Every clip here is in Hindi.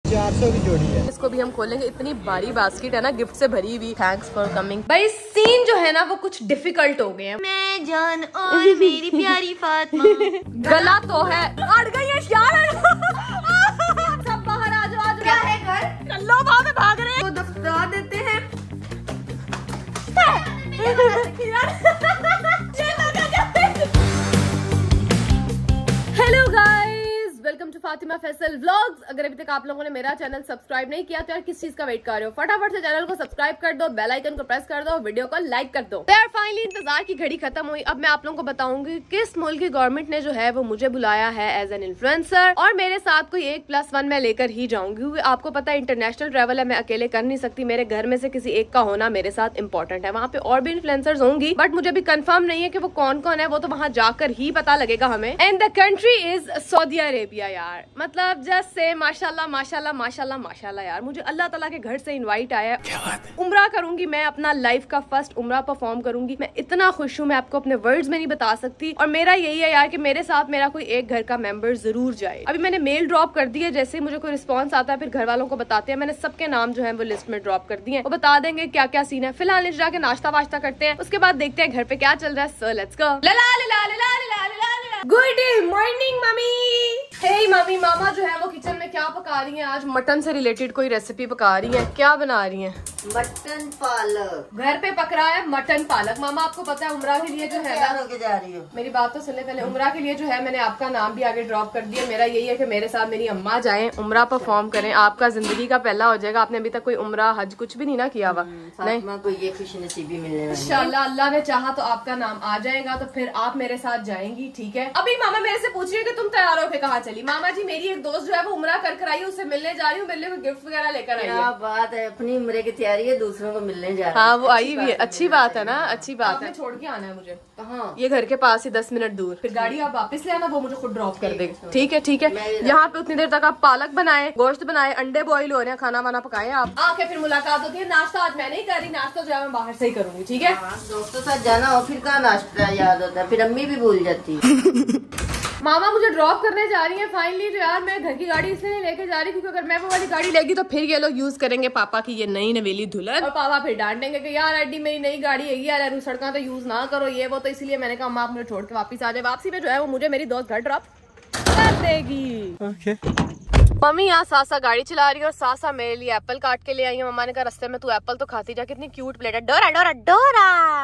400 की जोड़ी है। इसको भी हम खोलेंगे। इतनी भारी बास्केट है ना, गिफ्ट से भरी हुई। Thanks for coming. भाई सीन जो है ना वो कुछ डिफिकल्ट हो गए हैं। मैं जान और मेरी प्यारी फातिमा। गला तो है, अड़ गई है यार। सब बाहर आ जाओ। क्या है घर? लो वहाँ पे भाग रहे हैं। तो दफा देते हैं। Hello guys, welcome to Fatima Faisal vlogs. अगर अभी तक आप लोगों ने मेरा चैनल सब्सक्राइब नहीं किया तो यार किस चीज का वेट कर रहे हो? फटाफट से चैनल को सब्सक्राइब कर दो, बेल आइकन को प्रेस कर दो, वीडियो को लाइक कर दो। तो यार फाइनली इंतजार की घड़ी खत्म हुई। अब मैं आप लोगों को बताऊंगी किस मुल्क की गवर्नमेंट ने जो है वो मुझे बुलाया है एज एन इन्फ्लुएंसर, और मेरे साथ कोई 1+1 मैं लेकर ही जाऊंगी, क्योंकि आपको पता है इंटरनेशनल ट्रेवल है, मैं अकेले कर नहीं सकती। मेरे घर में से किसी एक का होना मेरे साथ इंपॉर्टेंट है। वहाँ पे और भी इन्फ्लुएंसर्स होंगी, बट मुझे भी कंफर्म नहीं है कि वो कौन कौन है। वो तो वहाँ जाकर ही पता लगेगा हमें। And the country is Saudi Arabia. यार मतलब जस्ट से माशाल्लाह माशाल्लाह माशाल्लाह माशाल्लाह। यार मुझे अल्लाह ताला के घर से इनवाइट आया है। उम्रा करूंगी मैं, अपना लाइफ का फर्स्ट उम्रा परफॉर्म करूंगी। मैं इतना खुश हूँ, मैं आपको अपने वर्ड्स में नहीं बता सकती। और मेरा यही है यार कि मेरे साथ मेरा कोई एक घर का मेंबर जरूर जाए। अभी मैंने मेल ड्रॉप कर दी है, जैसे ही मुझे कोई रिस्पॉन्स आता है फिर घर वालों को बताते हैं। मैंने सबके नाम जो है वो लिस्ट में ड्रॉप कर दिए हैं, वो बता देंगे क्या क्या सीन है। फिलहाल नीचे जाके नाश्ता वाश्ता करते हैं, उसके बाद देखते हैं घर पे क्या चल रहा है। So let's go. Good morning mummy. Hey mummy, मामा जो है वो किचन में क्या पका रही हैं? आज मटन से रिलेटेड कोई रेसिपी पका रही हैं। क्या बना रही हैं? मटन पालक। घर पे पक रहा है मटन पालक। मामा आपको पता है उम्रा के लिए जो है तैयार होके जा रही हो? मेरी बात तो सुनने पहले। उम्रा के लिए जो है मैंने आपका नाम भी आगे ड्रॉप कर दिया। मेरा यही है कि मेरे साथ मेरी अम्मा जाएं, उम्रा परफॉर्म करें। आपका जिंदगी का पहला हो जाएगा। आपने अभी तक कोई उम्रा हज कुछ भी नहीं ना किया हुआ। नहीं कोई ये खुश नसीबी मिलने वाली। इंशाल्लाह अल्लाह ने चाहा तो आपका नाम आ जाएगा, तो फिर आप मेरे साथ जाएंगी, ठीक है? अभी मामा मेरे से पूछ रही है कि तुम तैयार होके कहाँ चली? मामा जी मेरी एक दोस्त जो है वो उम्रा कर आई है, उससे मिलने जा रही हूँ। मिलने को गिफ्ट वगैरह लेकर आई है। क्या बात है, अपनी उम्र की तैयारी है, दूसरों को मिलने जा रही है। हाँ वो आई हुई है, अच्छी बात है ना, अच्छी बात है। छोड़ के आना है मुझे। कहाँ? ये घर के पास ही 10 मिनट दूर। फिर गाड़ी आप वापस ले आना, वो मुझे खुद ड्रॉप कर देगा। ठीक है ठीक है। यहाँ पे उतनी देर तक आप पालक बनाए, गोश्त बनाए, अंडे बॉईल हो रहे हैं, खाना वाना पकाए आप। आके फिर मुलाकात होती है। नाश्ता आज मैं नहीं कर रही, नाश्ता जो है मैं बाहर से ही करूंगी, ठीक है? दोस्तों साथ जाना हो फिर कहाँ नाश्ता याद होता है, फिर अम्मी भी भूल जाती है। मामा मुझे ड्रॉप करने जा रही है फाइनली। तो यार मैं घर की गाड़ी इसलिए नहीं लेके जा रही क्योंकि अगर मैं वो वाली गाड़ी लेगी तो फिर ये लोग यूज करेंगे पापा की ये नई नवेली दुल्हन, और पापा फिर डांट देंगे कि यार एडी मेरी नई गाड़ी है यार, सड़का तो यूज ना करो ये वो। तो इसलिए मैंने कहा माँ मुझे छोड़ के वापस आ जाए। वापसी में जो है वो मुझे मेरी दोस्त घर ड्रॉप कर देगी। मम्मी यहाँ सासा गाड़ी चला रही है और सासा मेरे लिए एप्पल काट के ले आई है। मम्मा ने कहा रास्ते में तू एप्पल तो खाती जा। कितनी क्यूट प्लेट है। डोरा डोरा डोरा।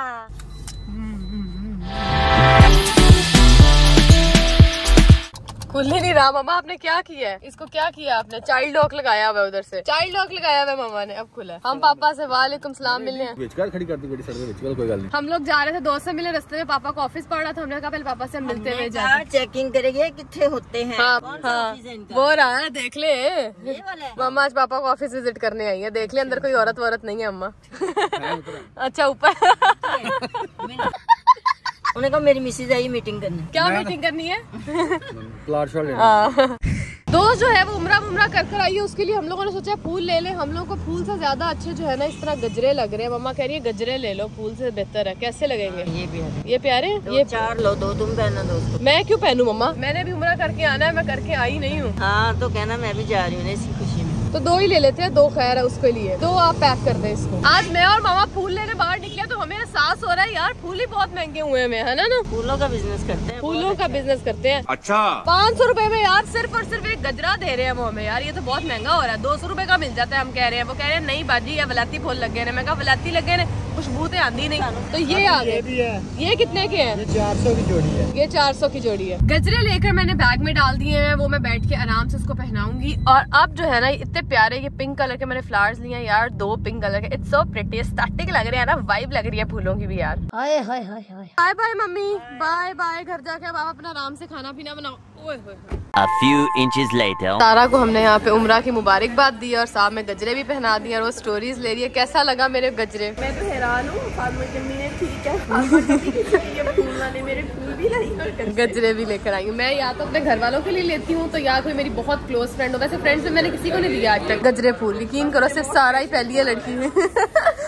खुल ही नहीं रहा। मम्मा आपने क्या किया है? इसको क्या किया आपने? चाइल्ड लॉक लगाया हुआ है, उधर से चाइल्ड लॉक लगाया हुआ है मम्मा ने। अब खुला है। हम पापा से वालेकुम सलाम मिलने खड़ी कर दी कोई गल नहीं। हम लोग जा रहे थे दोस्त से मिले, रास्ते में पापा को ऑफिस पड़ रहा था। हमने कहा पहले पापा से हम मिलते हुए जाए, चेकिंग करेंगे कितने होते हैं। हाँ वो रहा है, देख ले। मम्मा आज पापा को ऑफिस विजिट करने आई है। देख ले अंदर कोई औरत वरत नहीं है अम्मा। अच्छा ऊपर। उन्होंने कहा मेरी मिसेज आई मीटिंग करनी। क्या मीटिंग करनी है? प्लाट शॉट लेना। दोस्त जो है वो उम्रा कर आई है, उसके लिए हम लोगों ने सोचा फूल ले ले। हम लोगों को फूल से ज्यादा अच्छे जो है ना इस तरह गजरे लग रहे हैं। मम्मा कह रही है गजरे ले लो, फूल से बेहतर है। कैसे लगेंगे? ये प्यारे हैं। ये 4 लो, 2 तुम पहना, दोस्तों। मैं क्यों पहनूं मम्मा? मैंने भी उम्रा करके आना है, मैं करके आई नहीं हूँ। हाँ तो कहना मैं भी जा रही हूँ इसी खुशी में। तो 2 ही ले लेते हैं, 2 खैर है उसके लिए। 2 आप पैक कर दे इसको। आज मैं और मामा फूल लेने बाहर निकले तो हमें एहसास हो रहा है यार फूल ही बहुत महंगे हुए हैं, है ना? फूलों का बिजनेस करते हैं। फूलों का बिजनेस करते हैं। अच्छा 500 रुपए में यार सिर्फ और सिर्फ एक गजरा दे रहे हैं वो हमें। यार ये तो बहुत महंगा हो रहा है। 200 रुपए का मिल जाता है हम कह रहे हैं। वो कह रहे हैं नहीं बाजी ये वलाती फूल लगे हैं। मैं कहा वलाती लगे ने खुशबू तो आंदी नहीं। तो ये आ गए। ये कितने के हैं? 400 की जोड़ी है। ये 400 की जोड़ी है। गजरे लेकर मैंने बैग में डाल दिए हैं, वो मैं बैठ के आराम से उसको पहनाऊंगी। और अब जो है ना इतने प्यारे ये पिंक कलर के मैंने फ्लावर्स लिए हैं यार, 2 पिंक कलर के। इट्स सो प्रिटी, स्टैटिक लग रहे हैं ना, वाइब लग रही है फूलों की भी यार। Hi hi hi hi. Bye bye mummy, bye bye. घर जाके अब आप अपना आराम से खाना पीना बनाओ। ओए होए। A few inches later. तारा को हमने यहाँ पे उम्रा की मुबारकबाद दी और साथ में गजरे भी पहना दिए और वो स्टोरीज ले रही है। कैसा लगा मेरे गजरे? मैं तो हैरान हूँ। ठीक है मेरे फूल भी लाई, गजरे भी लेकर आई हूँ। मैं या तो अपने घर वालों के लिए लेती हूँ तो या कोई मेरी बहुत क्लोज फ्रेंड हो। वैसे फ्रेंड्स में मैंने किसी को नहीं दिया आज तक गजरे फूल। यकीन करो सिर्फ सारा ही पहली है लड़की में।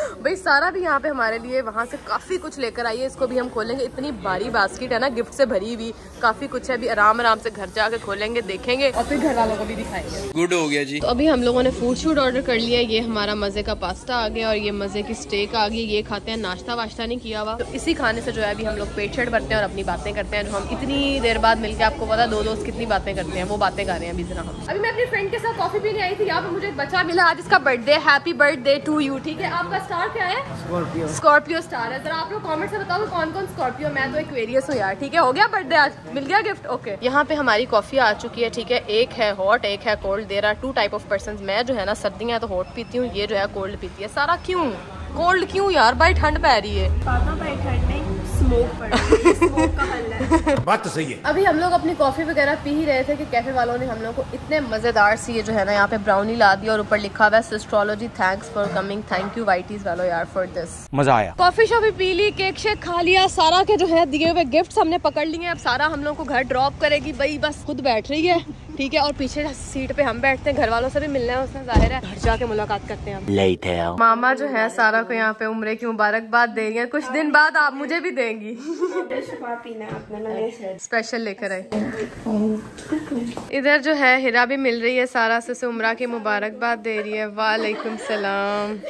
भाई सारा भी यहाँ पे हमारे लिए वहाँ से काफी कुछ लेकर आई है, इसको भी हम खोलेंगे। इतनी भारी बास्केट है ना गिफ्ट से भरी हुई, काफी कुछ है। अभी आराम आराम से घर जाके खोलेंगे, देखेंगे और फिर घर वालों को भी दिखाएंगे। गुड हो गया जी। तो अभी हम लोगों ने फूड शूट ऑर्डर कर लिया। ये हमारा मजे का पास्ता आ गया और ये मजे की स्टेक आ गई। ये खाते हैं, नाश्ता वाश्ता नहीं किया हुआ। तो इसी खाने से जो है अभी हम लोग पेट शेट भरते हैं और अपनी बातें करते हैं, जो हम इतनी देर बाद मिलकर, आपको पता दो दोस्त कितनी बातें करते हैं, वो बातें कर रहे हैं अभी जरा हम। अभी मैं अपनी फ्रेंड के साथ कॉफी पीने आई थी, यहाँ पे मुझे एक बच्चा मिला, आज इसका birthday. Happy birthday to you. ठीक है, आपका स्टार क्या है? स्कॉर्पियो। स्कॉर्पियो स्टार है। जरा आप लोग कमेंट से बताओ कौन कौन स्कॉर्पियो। मैं तो एक्वेरियस हूँ यार। ठीक है, हो गया बर्थडे, आज मिल गया गिफ्ट। ओके, यहाँ पे हमारी कॉफी आ चुकी है। ठीक है, एक है हॉट, एक है cold. There are 2 type of person. मैं जो है ना सर्दियाँ है तो हॉट पीती हूँ, ये जो है कोल्ड पीती है। सारा क्यों कोल्ड क्यों यार? भाई ठंड पै रही है। स्मोक पड़ रही है, स्मोक का हल है। बात तो सही है। अभी हम लोग अपनी कॉफी वगैरह पी ही रहे थे कि कैफे वालों ने हम लोग को इतने मजेदार सी ये जो है ना यहाँ पे ब्राउनी ला दी और ऊपर लिखा हुआ है सिस्ट्रोलॉजी, thanks for coming. Thank you वाइटीज वालों यार फॉर दिस। मजा आया। कॉफी शॉफी पी ली, केक शेक खा लिया। सारा के जो है दिए हुए गिफ्ट्स हमने पकड़ लिए। अब सारा हम लोग को घर ड्रॉप करेगी। भाई बस खुद बैठ रही है, ठीक है, और पीछे सीट पे हम बैठते हैं। घर वालों से भी मिलना है उसने, जाहिर है घर जाके मुलाकात करते हैं। Later. मामा जो है सारा को यहाँ पे उम्रे की मुबारकबाद दे रही है। कुछ दिन बाद आप मुझे भी देंगी। स्पेशल लेकर आए। इधर जो है हिरा भी मिल रही है, सारा से उम्रा की मुबारकबाद दे रही है। वालेकुम सलाम।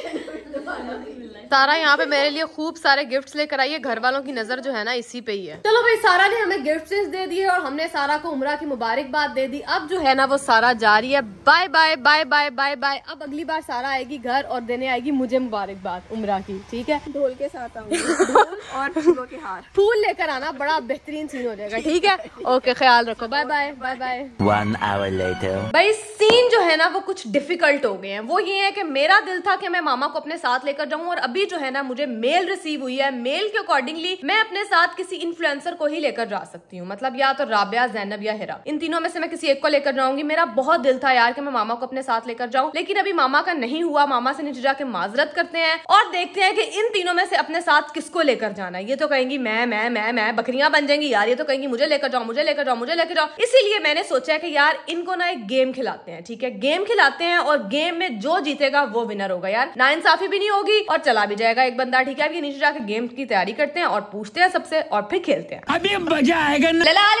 सारा यहाँ पे मेरे लिए खूब सारे गिफ्ट्स लेकर आई है। घर वालों की नजर जो है ना इसी पे ही है। चलो भाई, सारा ने हमें गिफ्ट्स दे दिए और हमने सारा को उम्रा की मुबारकबाद दे दी। अब जो है ना वो सारा जा रही है। Bye bye bye bye bye bye. अब अगली बार सारा आएगी घर और देने आएगी मुझे मुबारकबाद उम्रा की। ठीक है, ढोल के साथ आऊंगी, ढोल और फूलों के हार। फूल लेकर आना, बड़ा बेहतरीन सीन हो जाएगा। ठीक है, ओके, ख्याल रखो। Bye bye bye bye. 1 hour later. भाई सीन जो है ना वो कुछ डिफिकल्ट हो गए हैं। वो ये है कि मेरा दिल था कि मैं मामा को अपने साथ लेकर जाऊं और अभी जो है ना मुझे मेल रिसीव हुई है। मेल के अकॉर्डिंगली मैं अपने साथ किसी इन्फ्लुएंसर को ही लेकर जा सकती हूँ। मतलब या तो राबिया, ज़ैनब या हिरा, इन तीनों में से मैं किसी एक को लेकर जाऊंगी। मेरा बहुत दिल था यार कि मैं मामा को अपने साथ लेकर जाऊं, लेकिन अभी मामा का नहीं हुआ। मामा से नीचे जाके माजरत करते हैं और देखते हैं कि इन तीनों में से अपने साथ किसको लेकर जाना है। ये तो कहेंगी मैं बकरियां बन जाएंगी यार। ये तो कहेंगी मुझे लेकर जाओ, मुझे लेकर जाओ, मुझे लेकर जाओ। इसीलिए मैंने सोचा है कि यार इनको ना एक गेम खिलाते हैं। ठीक है, गेम खिलाते हैं और गेम में जो जीतेगा वो विनर होगा यार। नाइंसाफी भी नहीं होगी और चला भी जाएगा एक बंदा। ठीक है, अभी नीचे जाके गेम की तैयारी करते हैं और पूछते हैं सबसे और फिर खेलते हैं। अभी मजा आएगा।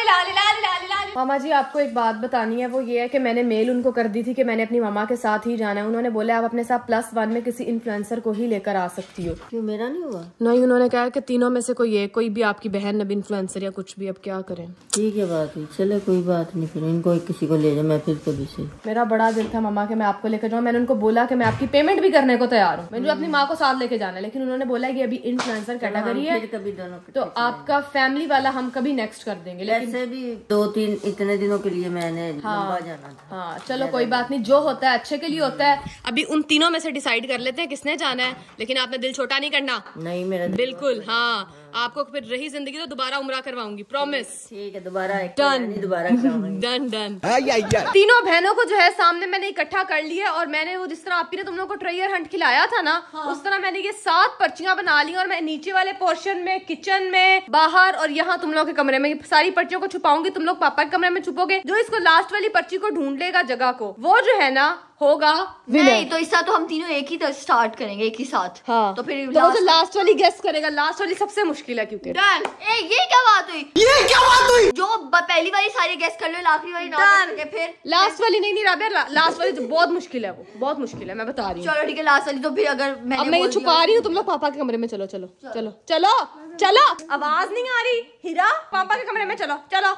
मामा जी, आपको एक बात बतानी है। वो ये है कि मैंने मेल उनको कर दी थी कि मैंने अपनी मामा के साथ ही जाना है। उन्होंने बोला आप अपने साथ +1 में किसी इन्फ्लुएंसर को ही लेकर आ सकती हो। क्यों, मेरा नहीं हुआ? नहीं, उन्होंने कहा कि तीनों में से कोई भी आपकी बहन नबी इन्फ्लुएंसर या कुछ भी। अब क्या करें? ठीक है, बात हुई, चले कोई बात नहीं। फिर इनको किसी को ले जाओ, मैं फिर कभी से। मेरा बड़ा दिल था मामा कि मैं आपको लेकर जाऊँ। मैंने उनको बोला कि मैं आपकी पेमेंट भी करने को तैयार हूँ, मैंने अपनी माँ को साथ लेके जाना है, लेकिन उन्होंने बोला कि अभी इन्फ्लुएंसर कैटेगरी है कभी दोनों तो आपका फैमिली वाला हम कभी नेक्स्ट कर देंगे। लेकिन ऐसे भी 2-3 इतने दिनों के लिए मैंने लंबा जाना था। हाँ चलो कोई बात नहीं, जो होता है अच्छे के लिए होता है। अभी उन तीनों में से डिसाइड कर लेते हैं किसने जाना है, लेकिन आपने दिल छोटा नहीं करना। नहीं मेरा बिल्कुल, हाँ, आपको फिर रही जिंदगी तो दोबारा उम्रा करवाऊंगी, प्रॉमिस। ठीक है, दोबारा दोबारा डन। तीनों बहनों को जो है सामने मैंने इकट्ठा कर लिया और मैंने वो जिस तरह आपी ने तुम लोग को ट्रेयर हंट खिलाया था ना, उस तरह मैंने ये 7 पर्चियां बना ली और मैं नीचे वाले पोर्शन में, किचन में, बाहर और यहाँ तुम लोग के कमरे में सारी पर्चियों को छुपाऊंगी। तुम लोग पापा के कमरे में छुपोगे। जो इसको लास्ट वाली पर्ची को ढूंढ लेगा जगह को, वो जो है ना होगा नहीं। तो इसका तो हम तीनों एक ही स्टार्ट करेंगे एक ही साथ। हाँ, तो फिर तो जो लास्ट वाली गेस करेगा, लास्ट वाली सबसे मुश्किल है क्योंकि ये क्या बात हुई? जो पहली वाली सारी गेस कर लो, आखिरी वाली ना करके फिर लास्ट वाली नहीं राबिया, लास्ट वाली तो बहुत मुश्किल है, वो बहुत मुश्किल है, मैं बता रही हूँ। चलो ठीक है, लास्ट वाली तो फिर अगर अब मैं ये छुपा रही हूँ, तुम लोग पापा के कमरे में चलो चलो चलो चलो चलो। आवाज नहीं आ रही हीरा, पापा के कमरे में चलो चलो।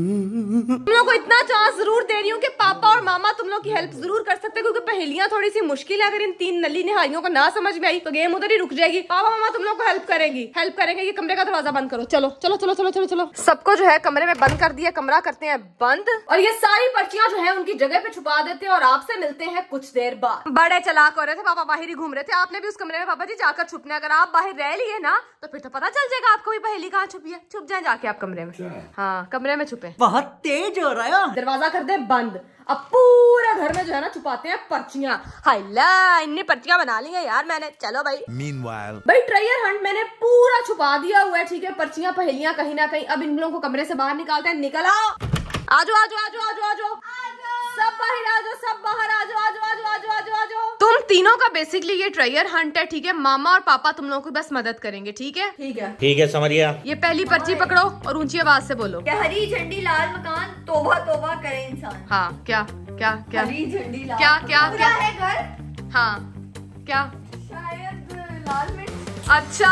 तुम लोग को इतना चांस जरूर दे रही हूँ कि पापा और मामा तुम लोग की हेल्प जरूर कर सकते हैं, क्योंकि पहेलियां थोड़ी सी मुश्किल है। अगर इन 3 नली निहारियों को ना समझ में आई तो गेम उधर ही रुक जाएगी। पापा मामा तुम लोग को हेल्प करेंगे। ये कमरे का दरवाजा बंद करो, चलो चलो चलो चलो चलो चलो। सबको जो है कमरे में बंद कर दिया, कमरा करते हैं बंद और ये सारी पर्चियां जो है उनकी जगह पे छुपा देते हैं और आपसे मिलते हैं कुछ देर बाद। बड़े चालाक हो रहे थे पापा, बाहर ही घूम रहे थे। आपने भी उस कमरे में पापा जी जाकर छुपने, अगर आप बाहर रह लिए ना तो फिर तो पता चल जाएगा आपको भी पहेली कहाँ छुपी है। छुप जाए जाके आप कमरे में, हाँ कमरे में छुपे। बहुत तेज हो रहा है। दरवाजा कर दे बंद। अब पूरा घर में जो है ना छुपाते हैं पर्चियां। हाइला, इतनी पर्चियां बना ली है यार मैंने। चलो भाई, Meanwhile, भाई ट्रेयर हंट मैंने पूरा छुपा दिया हुआ है। ठीक है, पर्चियां पहेलियां कहीं ना कहीं। अब इन लोगों को कमरे से बाहर निकालते हैं। निकल आओ, आजो आजो आजो आजो आजो, सब बाहर आ जाओ, सब बाहर आ जाओ, आजो आजो आजो आजो आजो। तुम तीनों का बेसिकली ये ट्रेजर हंट है, ठीक है। मामा और पापा तुम लोगों को बस मदद करेंगे, ठीक है? ठीक है, समझ गया। ये पहली पर्ची पकड़ो और ऊंची आवाज से बोलो। क्या हरी झंडी लाल मकान, तोबा तोबा करे इंसान। हाँ, क्या क्या क्या हरी झंडी लाल क्या क्या पूरा क्या है घर, हाँ, क्या? शायद लाल मिर्च। अच्छा,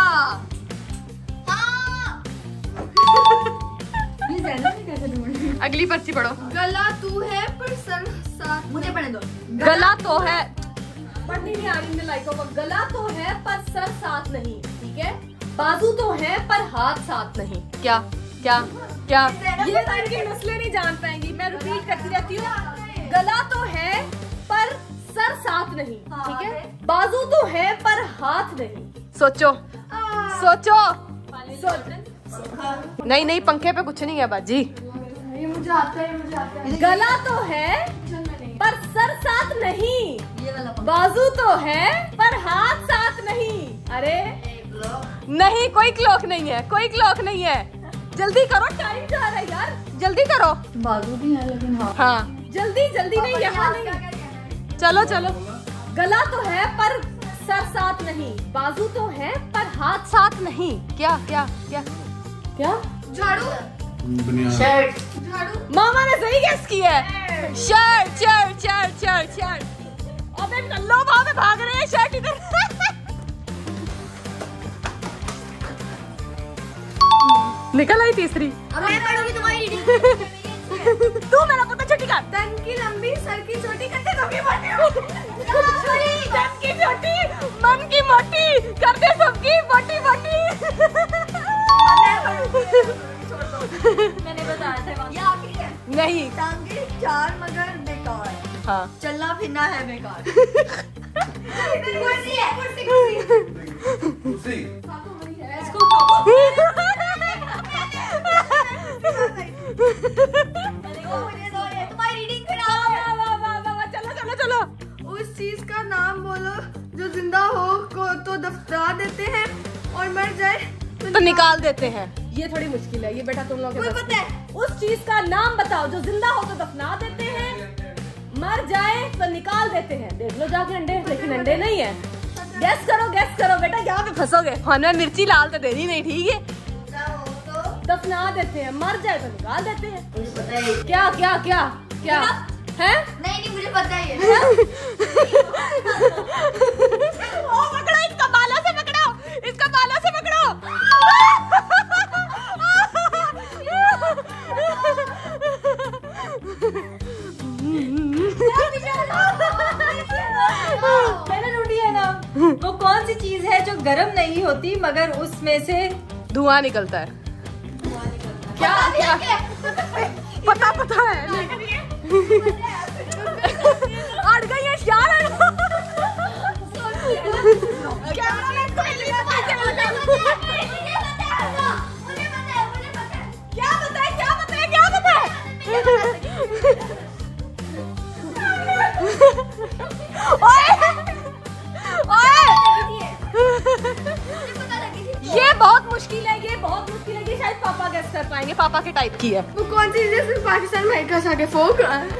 अगली पर्ची पढ़ो। गला तू है पर सर साथ, मुझे पढ़ने दो। गला तो है, पढ़नी नहीं आ रही लाइकों को। गला तो है पर सर साथ नहीं, ठीक है। बाजू तो है पर हाथ साथ नहीं। क्या क्या क्या? ये सारी नस्लें नहीं जान पाएंगी, मैं रिपीट करती रहती हूँ। गला तो है पर सर साथ नहीं, ठीक है। बाजू तो है पर हाथ नहीं। सोचो सोचो। नहीं नहीं, पंखे पे कुछ नहीं है बाजी। ये मुझे आता है, मुझे आता है। गला तो है पर सर साथ नहीं, ये वाला बाजू तो है पर हाथ साथ नहीं। अरे नहीं, कोई क्लॉक नहीं है, कोई क्लॉक नहीं है। जल्दी करो, टाइम जा रहा है यार, जल्दी करो। बाजू भी है लेकिन हाँ, जल्दी जल्दी नहीं, यहाँ नहीं। चलो चलो। गला तो है पर सर साथ नहीं, बाजू तो है पर हाथ साथ नहीं। क्या क्या क्या क्या? झाड़ू, शर्ट, झाड़ू। मामा ने सही गेस किया है। Shirt shirt shirt shirt shirt. अबे कल्लो वहां पे भाग रहे हैं, शर्ट इधर। निकल आई तीसरी। अब मैं पढ़ूंगी तुम्हारी रीडिंग। तू मेरा पुत्र छोटी कर। तन की लंबी, सर की छोटी, करते सबकी मोटी। तन की छोटी, मन की मोटी, करते सबकी मोटी मोटी। मैंने बताया था ये आखिरी है। नहीं, टांगे चार मगर बेकार, हाँ, चलना फिरना है बेकार। कुर्सी है, कुर्सी। इसको तुम्हारी रीडिंग चलो चलो चलो। उस चीज का नाम बोलो जो जिंदा हो को तो दफना देते हैं और मर जाए तो निकाल देते हैं। ये थोड़ी मुश्किल है, ये बेटा तुम लोग कोई पता है? उस चीज का नाम बताओ जो जिंदा हो तो दफना देते हैं, मर जाए तो निकाल देते हैं। देख लो जाके अंडे, लेकिन अंडे नहीं है। गैस करो बेटा, यहाँ पे फंसोगे। खाने में मिर्ची लाल तो देनी नहीं, ठीक है। दफना देते हैं, मर जाए तो निकाल देते हैं। क्या क्या क्या क्या है? नहीं मुझे पता ही है। ओ पकड़ो, इसका बालों से पकड़ो, इसका बालों से पकड़ो। मैंने ढूंढी है ना। वो कौन सी चीज है जो गर्म नहीं होती मगर उसमें से धुआं निकलता है? क्या क्या? पता है। अड़ गई है यार। क्या बताए? ये बहुत मुश्किल है, ये बहुत मुश्किल है। ये शायद पापा गेस कर पाएंगे, पापा के टाइप की है। वो कौन सी चीज है पाकिस्तान अमेरिका से आगे? फोक।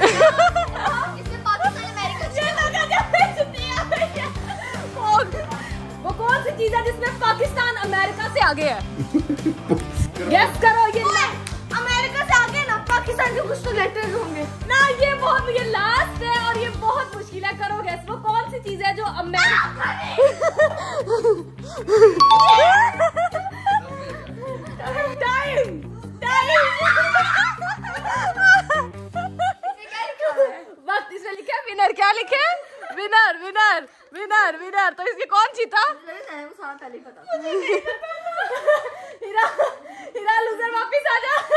वो कौन सी चीज है जिसमें पाकिस्तान अमेरिका से आगे है? गेस करो। ये अमेरिका से आगे ना, पाकिस्तान के कुछ तो लेटर्स होंगे ना। ये लास्ट है और ये बहुत मुश्किल है। करो गेस, वो कौन सी चीज है जो अमेरिका। टाइम वक्त इसमें लिखा है विनर। क्या लिखे? Winner winner winner winner. तो इसकी कौन जीता? पहले पता। हीरा लूजर वापिस आ जा।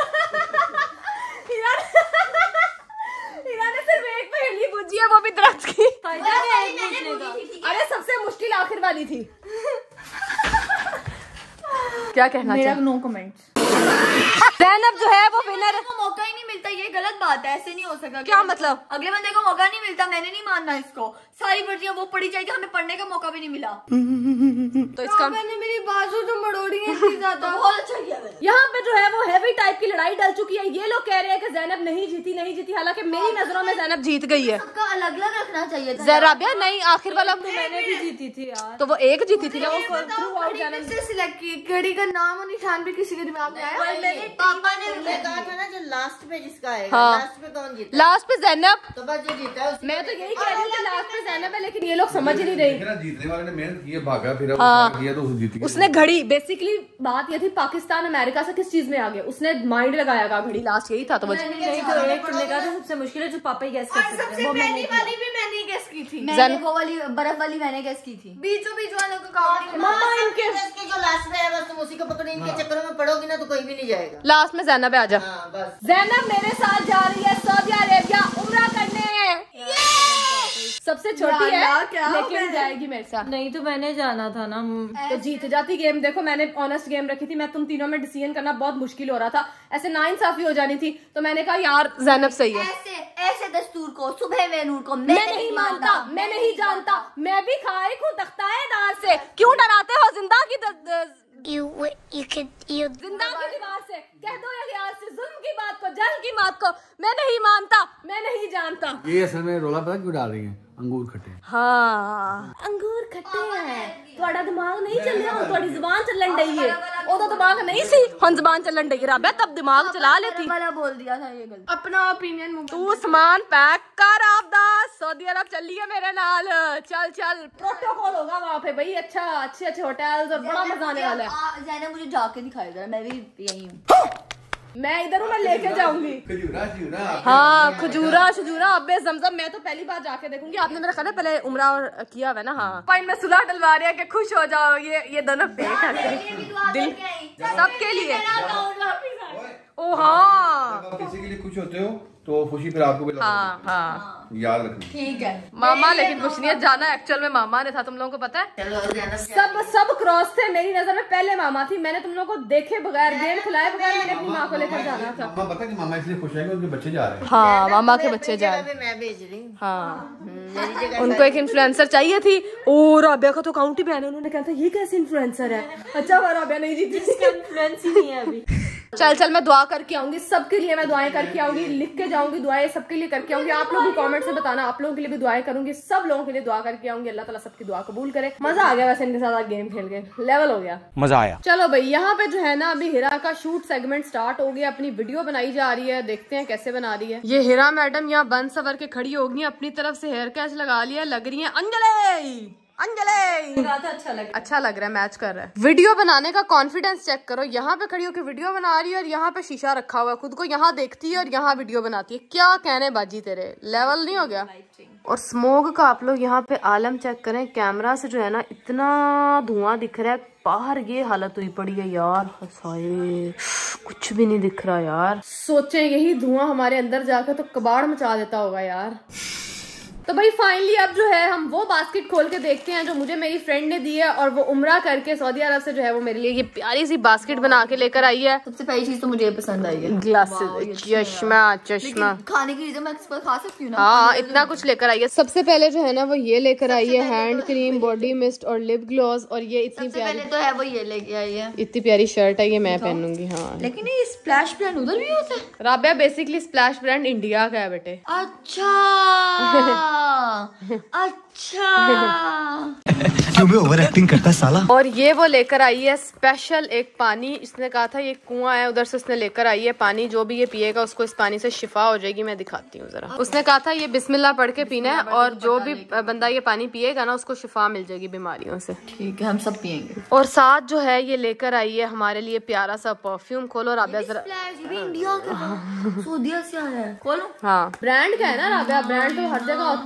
हीरा ने सिर्फ एक पहेली पूछी है, वो भी दर्द की। अरे सबसे मुश्किल आखिर वाली थी। क्या कहना? मेरा नो कमेंट्स। ज़ैनब जो है वो विनर। को मौका ही नहीं मिलता, ये गलत बात है, ऐसे नहीं हो सकता। क्या मतलब? अगले बंदे को मौका नहीं मिलता, मैंने नहीं मानना इसको। सारी पर्चियां वो पढ़ी जाएगी, हमें पढ़ने का मौका भी नहीं मिला। तो इसका मैंने मेरी बाजू तो मड़ोड़ी है इतनी ज्यादा। बहुत अच्छा किया मैंने। यहाँ पे जो है वो हैवी टाइप की लड़ाई डल चुकी है। ये लोग कह रहे हैं कि ज़ैनब नहीं जीती, हालांकि मेरी नजरों में ज़ैनब जीत गई है। सबका अलग अलग रखना चाहिए था। ज़राबिया नहीं, आखिर वाला मैंने भी जीती थी यार। तो वो एक जीती थी ना, वो सिलेक्ट की घड़ी का नाम और निशान भी किसी के दिमाग में आया। मेरे पापा ने कहा था ना जो लास्ट पे जिसका आएगा, हाँ। लास्ट पे कौन जीता? लास्ट पे ज़ैनब। तो बस जो जीता है मैं तो यही कह रही हूँ कि लास्ट पे ज़ैनब है, लेकिन ये लोग समझ ही नहीं रही। जीतने वाले ने मेहनत की है, भागा फिर हाँ। तो जीत गया। उसने घड़ी, बेसिकली बात ये थी पाकिस्तान अमेरिका से किस चीज में आ गए, उसने माइंड लगाया घड़ी, लास्ट यही था। तो नहीं तो एक तुमने कहा था सबसे मुश्किल है जो पापा ही गैस कर सकते हैं। वो मैंने वाली भी मैंने गेस की थी। मैंने वो वाली बर्फ वाली मैंने गेस की थी। बीचों बीच वालों को काउंट मम्मा इनके जो लास्ट में है बस तुम उसी को पकड़ो, इनके चक्करों में पड़ोगी ना तो कोई भी नहीं जाएगा। लास्ट में ज़ैनब आ जा। हाँ बस। ज़ैनब मेरे साथ जा रही है सऊदी अरेबिया उम्रा करने। सबसे छोटी है लेकिन जाएगी मेरे साथ। नहीं तो मैंने जाना था ना। तो जीत जाती गेम। देखो मैंने ऑनेस्ट गेम रखी थी, मैं तुम तीनों में डिसीजन करना बहुत मुश्किल हो रहा था, ऐसे नाइंसाफी हो जानी थी। तो मैंने कहा यार ज़ैनब सही है। ऐसे दस्तूर को, सुबह में नूर को मैं नहीं मानता, मैं नहीं जानता, मैं भी खाए हूँ तख्ताएदार से। क्यों डराते हो जिंदा की जिंदा की दीवार से? कह दो यार से जुल्म की बात को, जहल की बात को। मैं नहीं मानता, मैं नहीं जानता। ये असल में रोला पता क्यों डाल रही है? अंगूर खट्टे। हाँ अंगूर खट्टे हैं। थोड़ा दिमाग नहीं चल रहा, थोड़ी जुबान चलन रही है। वो तो दिमाग नहीं सी, हम जुबान चलन रही है। तब दिमाग चला लेती। वाला बोल दिया था ये गलत। अपना ओपिनियन तू सामान पैक कर आपदास, सऊदी अरब चली है मेरे नाल। चल चल, प्रोटोकॉल होगा वहाँ पे भाई, अच्छा अच्छे होटल्स और बड़ा मजा आने वाला है। ज़ैनब मुझे जाके दिखाई जरा, मैं भी यही हूँ। मैं इधर हूँ, मैं लेके जाऊंगी। खजूरा हाँ खजूरा अब्बे जमजम। मैं तो पहली बार जाके देखूंगी। आपने मेरा ख्याल है पहले उम्रा और किया हुआ ना। हाँ पॉइंट में सुलह डलवा रहा है कि खुश हो जाओ। ये दोनों फेक है दिल सबके लिए। ओ हाँ किसी के लिए खुश होते हो तो खुशी फिर आपको भी हाँ याद रखना। ठीक है मामा, लेकिन कुछ नहीं है, जाना एक्चुअल में मामा ने था। तुम लोगों को पता है सब क्रॉस थे। मेरी नजर में पहले मामा थी। मैंने तुम लोगों को देखे बगैर, गेम खिलाए बगैर मैंने अपनी माँ को लेकर जाना था। मामा पता है कि मामा इसलिए खुश है कि उनके बच्चे जा रहे हैं। हाँ मामा के बच्चे जा रहे हैं। मैं भेज रही हूँ। हाँ उनको एक इन्फ्लुएंसर चाहिए थी। ओ राबिया का तो अकाउंट ही बैन है। उन्होंने कहा था ये कैसे इन्फ्लुएंसर है। अच्छा राबिया नहीं जीती, इन्फ्लुएंस ही नहीं है अभी। चल मैं दुआ करके आऊंगी सबके लिए। मैं दुआएं करके आऊंगी, लिख के जाऊंगी दुआएं सबके लिए करके आऊंगी। आप लोग भी कमेंट से बताना, आप लोगों के लिए भी दुआएं करूंगी। सब लोगों के लिए दुआ करके आऊंगी। अल्लाह ताला सबकी दुआ कबूल करे। मजा आ गया वैसे इनके साथ गेम खेल के, लेवल हो गया, मजा आया। चलो भाई यहाँ पे जो है ना अभी हिरा का शूट सेगमेंट स्टार्ट हो गया। अपनी वीडियो बनाई जा रही है, देखते हैं कैसे बना रही है। ये हिरा मैडम यहाँ बन सवर के खड़ी होगी, अपनी तरफ से हेयर कैच लगा लिया, लग रही है अंजलि। अच्छा लग रहा है, मैच कर रहा है। वीडियो बनाने का कॉन्फिडेंस चेक करो। यहाँ पे खड़ी होकर वीडियो बना रही है और यहाँ पे शीशा रखा हुआ है, खुद को यहाँ देखती है और यहाँ वीडियो बनाती है। क्या कहने बाजी तेरे, लेवल नहीं हो गया। और स्मोक का आप लोग यहाँ पे आलम चेक करें। कैमरा से जो है ना इतना धुआं दिख रहा है, बाहर ये हालत हुई पड़ी है यार। हसाए कुछ भी नहीं दिख रहा यार। सोचे यही धुआं हमारे अंदर जाकर तो कबाड़ मचा देता होगा यार। तो भाई फाइनली अब जो है हम वो बास्केट खोल के देखते हैं जो मुझे मेरी फ्रेंड ने दी है। और वो उम्रा करके सऊदी अरब से जो है वो मेरे लिए ये प्यारी सी बास्केट बना के लेकर आई है। सबसे पहली चीज तो मुझे पसंद आई है, ग्लासेस, चश्मा। खाने की चीजें मैं खा सकती हूँ ना। हाँ इतना कुछ लेकर आई है। सबसे पहले जो है ना वो ये लेकर आई है हैंड क्रीम, बॉडी मिस्ट और लिप ग्लॉस। और ये इतनी प्यारी तो है वो ये लेके आई है, इतनी प्यारी शर्ट है, ये मैं पहनूंगी। हाँ लेकिन ये स्प्लैश ब्रांड उधर भी होता है। Rabia basically splash brand India का है बेटे। अच्छा अच्छा क्यों भी ओवर एक्टिंग करता है साला। और ये वो लेकर आई है स्पेशल एक पानी। इसने कहा था ये कुआं है उधर से, उसने लेकर आई है पानी। जो भी ये पिएगा उसको इस पानी से शिफा हो जाएगी। मैं दिखाती हूँ जरा। उसने कहा था ये बिस्मिल्लाह पढ़ के पीना है और जो भी बंदा ये पानी पिएगा ना उसको शिफा मिल जाएगी बीमारियों से। ठीक है हम सब पियेंगे। और साथ जो है ये लेकर आई है हमारे लिए प्यारा सा परफ्यूम। खोलो राबिया जरा। इंडिया का सऊदीया से आया है, खोलो। हाँ ब्रांड का है ना राबिया, ब्रांड तो हर जगह होते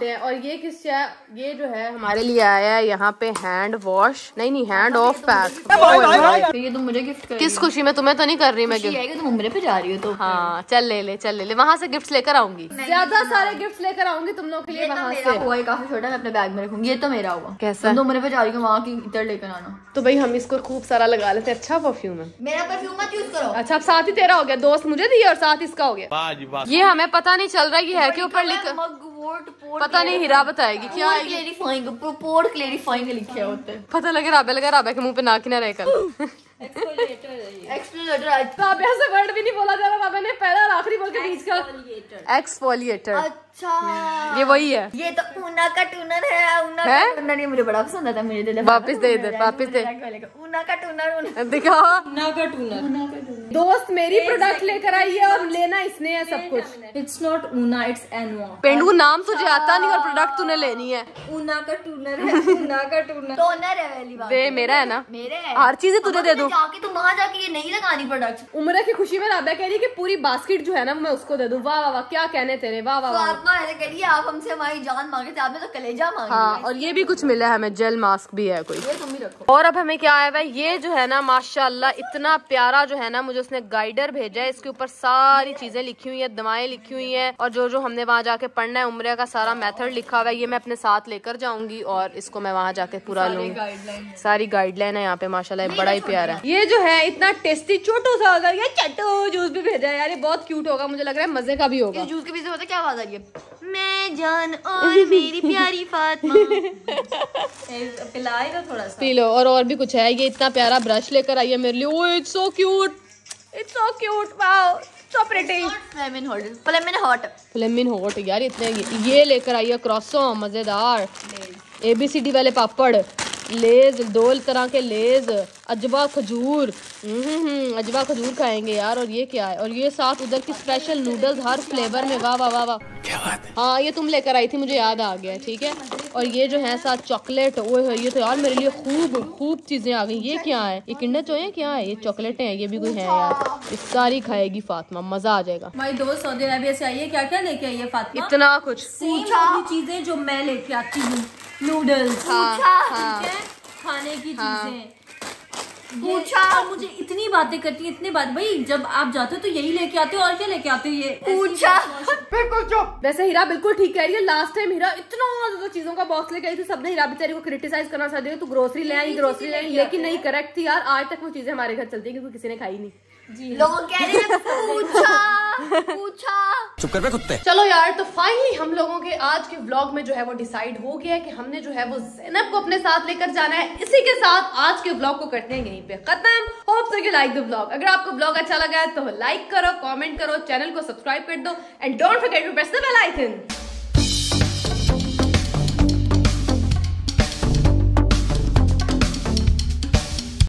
देखते हैं। और ये किस ये जो है हमारे लिए आया है यहाँ पे हैंड वॉश, नहीं हैंड ऑफ पैक। ये तुम मुझे गिफ्ट कर किस खुशी में? तुम्हें तो नहीं कर रही मैं गिफ्ट। तुम उम्र पे जा रही हो तो हाँ चल ले वहाँ से गिफ्ट लेकर आऊंगी, ज्यादा सारे गिफ्ट लेकर आऊंगी तुम लोग के लिए वहाँ से। हुआ है काफी छोटा, मैं अपने बैग में रखूंगी। ये तो मेरा हुआ। कैसा? तुम उम्र पे जा रही हो, वहाँ की इतर लेकर आना। तो भाई हम इसको खूब सारा लगा लेते। अच्छा परफ्यूम है। मेरा परफ्यूम मत यूज करो। अच्छा अब साथ ही तेरा हो गया, दोस्त मुझे दिया और साथ इसका हो गया। ये हमें पता नहीं चल रहा है कि है के ऊपर लिखा, पता नहीं हीरा बताएगी क्या है। क्लेरिफाइंग लिखे होते हैं। पता लगे राबे के मुंह पे नाक ही ना रहे कल। एक्सफोलिएटर। राबे से वर्ड भी नहीं बोला जा रहा, राबे ने पहला और आखिरी बोल के बीच का एक्सफोलिएटर। अच्छा ये वही है। ये तो ऊना का टूनर है। ऊना का टूनर ये मुझे बड़ा पसंद आता है। मेरे दिल वापस दे इधर, वापस दे। ऊना का टूनर दिखाओ। ऊना का टूनर। दोस्त मेरी प्रोडक्ट लेकर आई है और लेना इसने है सब कुछ। इट्स नॉट ऊना, इट्स एनवा। पेंडू नाम तुझे आता नहीं और प्रोडक्ट तूने लेनी है। ऊना का टूनर है। ऊना का टूनर टोनर है वाली बात। दे मेरा है ना, मेरे है। हर चीज तुझे दे दूं। जाके तुम वहाँ जाके ये नहीं लगानी प्रोडक्ट। उम्र की खुशी में राबिया कह रही कि पूरी बास्केट जो है ना मैं उसको दे दूं। वाह वाह वाह, क्या कहने तेरे, वाह वाह वाह। आत्मा ऐसे करिए, आप हमसे हमारी जान मांगे थे, आपने तो कलेजा मांगी। हाँ और ये भी कुछ मिला है हमें, जेल मास्क भी है कोई। ये तुम ही रखो। और अब हमें क्या आया है, ये जो है ना माशाल्लाह इतना प्यारा जो है ना, मुझे उसने गाइडर भेजा है। इसके ऊपर सारी चीजें लिखी हुई है, दवाएं लिखी हुई है और जो हमने वहाँ जाके पढ़ना है उम्र का सारा मेथड लिखा हुआ है। ये मैं अपने साथ लेकर जाऊंगी और इसको मैं वहाँ जाके पूरा लूंगी। सारी गाइडलाइन है यहाँ पे माशाल्लाह, बड़ा ही प्यारा है। ये जो है इतना टेस्टी छोटू सा होगा, ये चट्टू जूस भी भेजा है यार, ये बहुत क्यूट होगा, मुझे लग रहा है मजे का भी होगा। जूस के पीछे पता क्या आवाज आ रही है? मैं जान और मेरी प्यारी फातिमा। पिलाए तो थोड़ा सा पी लो। और भी कुछ है, ये इतना प्यारा ब्रश लेकर आई है मेरे लिए। Oh it's so cute, it's so cute, wow so pretty. Flaming hot यार, इतने ये लेकर आई है क्रॉसो मजेदार, ABCD वाले पापड़, लेज, 2 तरह के लेज, अजवा खजूर। अजवा खजूर खाएंगे यार। और ये क्या है? और ये साथ उधर की स्पेशल नूडल्स हर फ्लेवर में। वाह वाह वाह वाह, क्या बात है। हाँ ये तुम लेकर आई थी, मुझे याद आ गया। ठीक है। और ये जो है साथ चॉकलेट। ओए ये तो यार मेरे लिए खूब चीजें आ गई। ये क्या है? ये किंडर जॉय है क्या है? ये चॉकलेटें हैं, ये भी कोई है यार। ये सारी खाएगी फातिमा, मजा आ जाएगा। हमारी दोस्त सऊदी अरेबिया से आई है। क्या क्या लेके आई है फातिमा? इतना कुछ, सेम चीजें जो मैं लेके आती हूँ। नूडल्स, खाने की चीजें पूछा। मुझे इतनी बातें करती है, इतनी बात। भाई जब आप जाते हो तो यही लेके आते हो, और क्या लेके आते हो? ये पूछा। बिल्कुल चुप। वैसे हीरा बिल्कुल ठीक कह रही है। लास्ट टाइम हीरा इतना ज्यादा चीजों का बॉक्स लेके आई थी, सबने हीरा बेचारी को क्रिटिसाइज करना चाहती है, तू ग्रोसरी ले आई, ग्रोसरी ले आई, लेकिन नहीं, करेक्ट थी यार। आज तक वो चीजें हमारे घर चलती है क्योंकि किसी ने खाई नहीं। लोग कह रहे हैं पूछा। चुप कर बे कुत्ते। चलो यार, तो फाइनली हम लोगों के आज के व्लॉग में जो है वो डिसाइड हो गया है कि हमने जो है वो ज़ैनब को अपने साथ लेकर जाना है। इसी के साथ आज के व्लॉग को करते हैं यहीं पे खत्म। Hope so you like the vlog. अगर आपको व्लॉग अच्छा लगा है तो लाइक करो, कमेंट करो, चैनल को सब्सक्राइब कर दो and don't forget to press the bell icon.